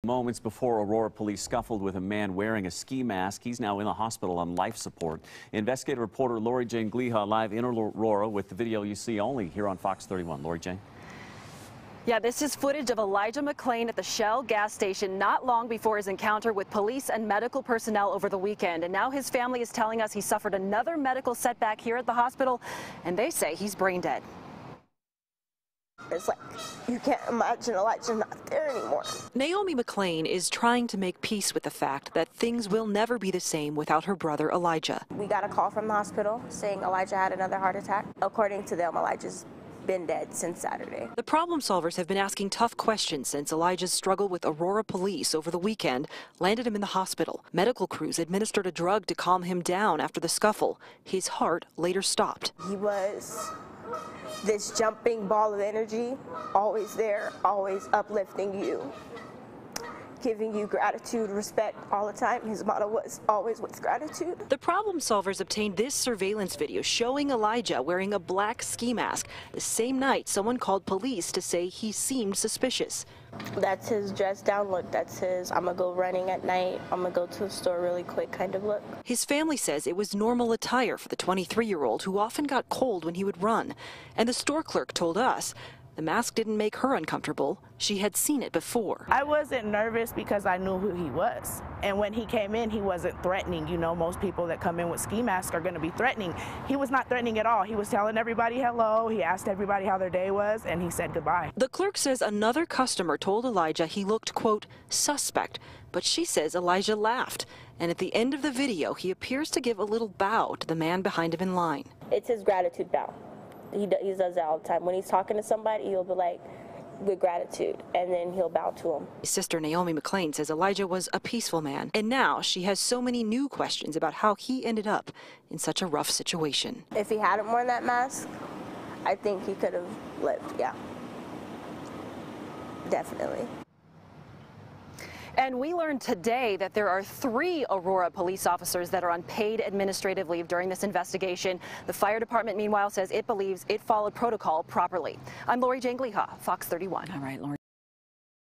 Moments before Aurora police scuffled with a man wearing a ski mask. He's now in the hospital on life support. Investigative reporter Jane Gliha live in Aurora with the video you see only here on Fox 31. Jane. Yeah, this is footage of Elijah McClain at the Shell gas station not long before his encounter with police and medical personnel over the weekend. And now his family is telling us he suffered another medical setback here at the hospital, and they say he's brain dead. It's like, you can't imagine Elijah not there anymore. Naomi McClain is trying to make peace with the fact that things will never be the same without her brother Elijah. We got a call from the hospital saying Elijah had another heart attack. According to them, Elijah's been dead since Saturday. The problem solvers have been asking tough questions since Elijah's struggle with Aurora police over the weekend landed him in the hospital. Medical crews administered a drug to calm him down after the scuffle. His heart later stopped. He was this jumping ball of energy, always there, always uplifting you, giving you gratitude, respect all the time. His motto was always with gratitude. The problem solvers obtained this surveillance video showing Elijah wearing a black ski mask the same night someone called police to say he seemed suspicious. That's his dress down look. That's his I'm gonna go running at night, I'm gonna go to the store really quick kind of look. His family says it was normal attire for the 23-year-old who often got cold when he would run. And the store clerk told us the mask didn't make her uncomfortable. She had seen it before. I wasn't nervous because I knew who he was. And when he came in, he wasn't threatening. You know, most people that come in with ski masks are going to be threatening. He was not threatening at all. He was telling everybody hello. He asked everybody how their day was, and he said goodbye. The clerk says another customer told Elijah he looked, quote, suspect. But she says Elijah laughed. And at the end of the video, he appears to give a little bow to the man behind him in line. It's his gratitude bow. He does that all the time. When he's talking to somebody, he'll be like, with gratitude, and then he'll bow to him. His sister Naomi McClain says Elijah was a peaceful man, and now she has so many new questions about how he ended up in such a rough situation. If he hadn't worn that mask, I think he could have lived, yeah. Definitely. And we learned today that there are 3 Aurora police officers that are on paid administrative leave during this investigation. The fire department, meanwhile, says it believes it followed protocol properly. I'm Jane Gliha, Fox 31. All right, Lori.